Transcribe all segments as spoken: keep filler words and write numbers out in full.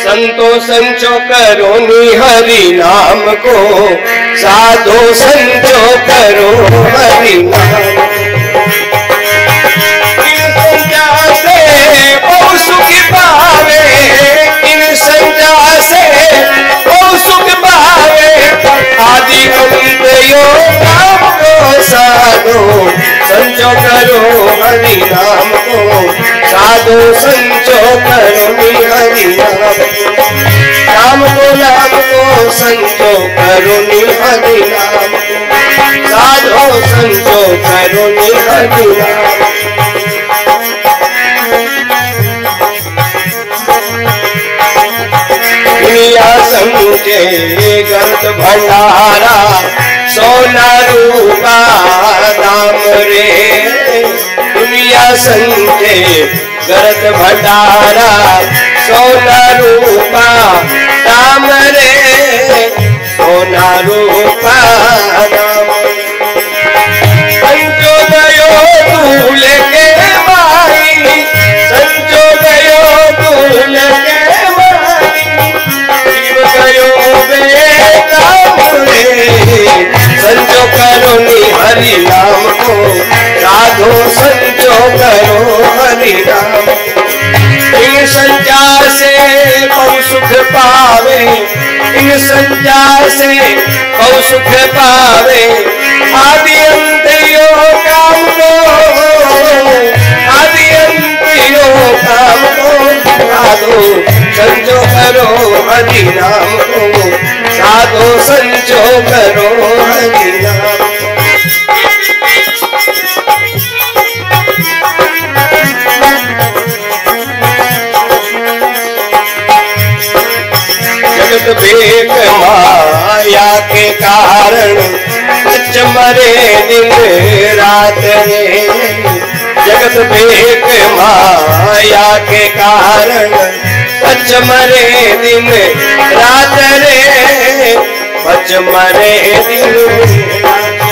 संतो संचो करो हरि नाम को, साधो संचो करो हरि नाम। इन संचा से बहु सुख पावे, इन संचा से बहु सुख पावे, आदि अंत यो नाम को साधो संचो करो हरि नाम को, साधो संचो करो हरि नाम। नाम को नाम को संचो करो हरि नाम, साधो संचो करो हरि नाम। दुनिया समझे गर्द भंडारा, सोना रूपा दाम रे। दुनिया समझे गर्द भंडारा, सोना रूपा दाम रे, सोना रूपा दाम। संचो गयो तू लेके माई, संचो गयो तू लेके माई, जीव गयो बेकाम रे। संचो करो हरि नाम को, साधो संचो करो हरि नाम। इन संचा से बहु सुख पावे, इन संचा से बहु सुख पावे, आदि अंत यो काम को, आदि अंत यो काम को, साधो संचो करो हरि नाम को, साधो संचो करो हरि नाम। जगत भेद माया के कारण, बच मरे दिन रात रे। जगत भेद माया के कारण, बच मरे दिन रात रे, बच मरे दिन रात।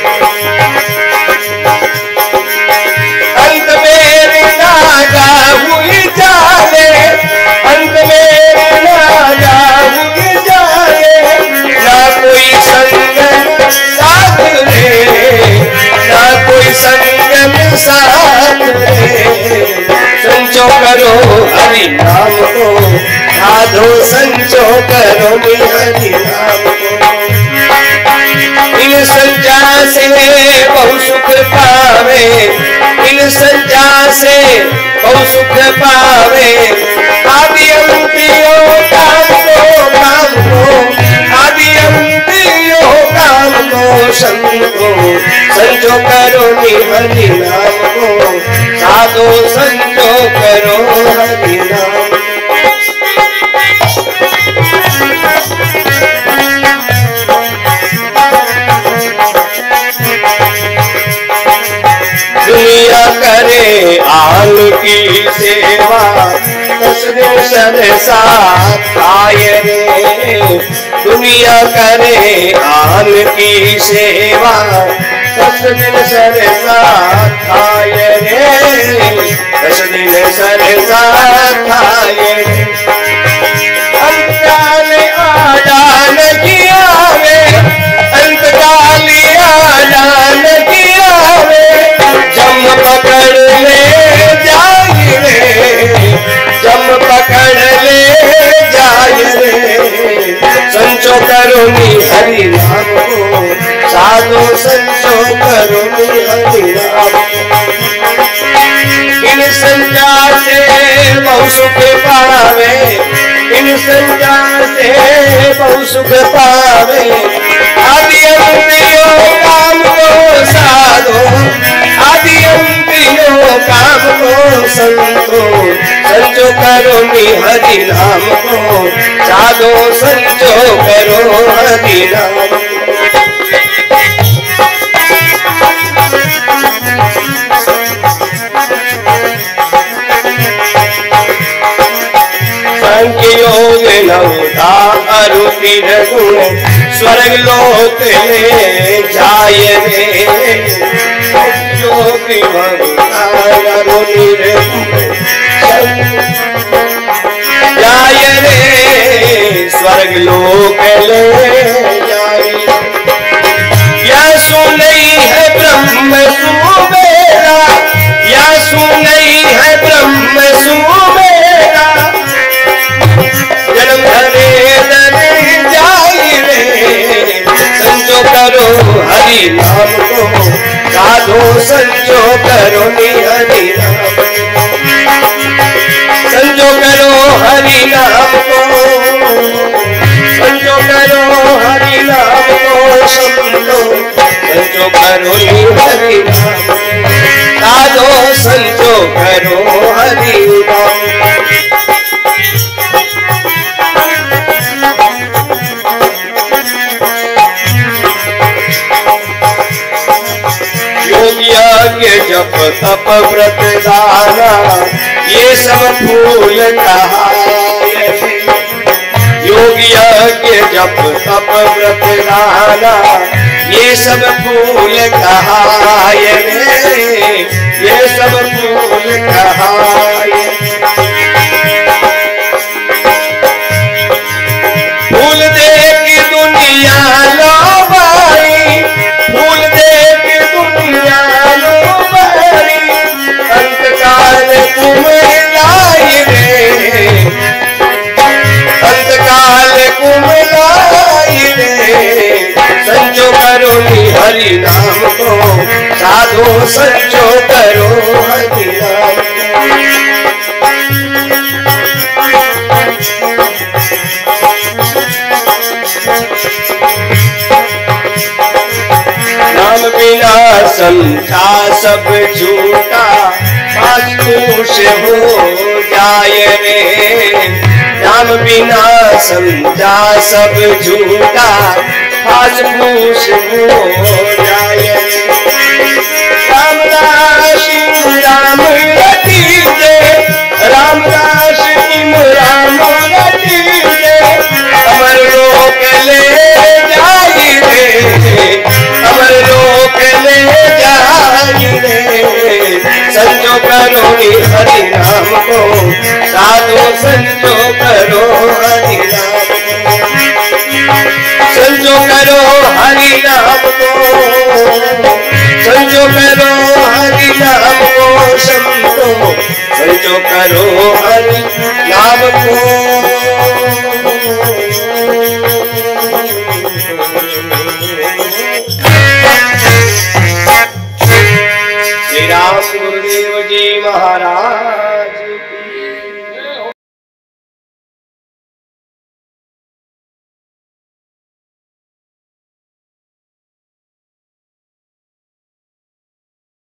अंत में नागा हुई जाने, अंत में नागा हुई जाने, ना कोई संगम साथ रे, ना कोई संगम साथ रे। संचो करो हरि नाम को, साधो संचो करो हरि नाम को। इन संचा से बहु सुख पावे, इन संचा से बहु सुख पावे, आदि अंत यो काम को, काम को, आदि अंत यो काम को, संतो संचो करो हरि नाम को, साधो संचो करो हरि नाम। दुनिया करे आन की सेवा, दस दिन सरसा खाए रे। दुनिया करे आन की सेवा, दस दिन सरसा खाए रे, दस दिन सरसा खाए रे। अंतकाल आजान किया वे, अंतकाल आजान किया वे, जम पकड़ ले जाए रे, जम पकड़ ले जाए रे। संचो करो हरि नाम को, साधो संचो करो हरि नाम। इन संचा से बहु सुख पावे, इन संचा से बहु सुख पावे, आदि अंत यो काम को साधो, आदि अंत यो काम को संतो संचो करो हरि नाम को, साधो संचो करो हरि नाम। योग नवधा अरुतिर गुण, स्वर्ग लोक ले जाय रे। योग नवधा अरुतिर गुण जाय रे, लोक ले जाए। या सुनई है ब्रह्म सुमेरा, या सुनई है ब्रह्म सुमेरा, जन्म धरे दर जाई रे। संजो करो हरि नाम को, साधो संजो करो नि हरि नाम। संजो करो हरि नाम को, संजो करो हरि नाम को, समझो संजो करो नि हरि नाम। साधो संजो करो हरि नाम। योग्य जप तप व्रत दाना, ये सब फूल कहाए। योग यज्ञ जप तप व्रत दाना, ये सब फूल कहाए रे, ये सब फूल कहाए। फूल देख दुनिया लोबाई, फूल देख दुनिया लोबाई, अंतकाल कुमलाई रे, अंतकाल कुमलाई रे। संजो करो नि हरि नाम को, साधो संजो करो हरि नाम। नाम बिना समझा सब झूठा, पाँच पूछ हो जाए रे। नाम बिना समझा सब झूठा, पाँच पूछ हो जाए। रामदास राम रटीजे, रामदास राम रटीजे, अमर लोक ले जाई रे, अमर लोक ले जाई रे। संजो करो नि हरि नाम को, साधो संजो करो हरि नाम को। संजो करो हरि नाम को, संजो करो हरि नाम को, संतो संजो करो हरि नाम को। श्री राम गुरुदेव जी महाराज।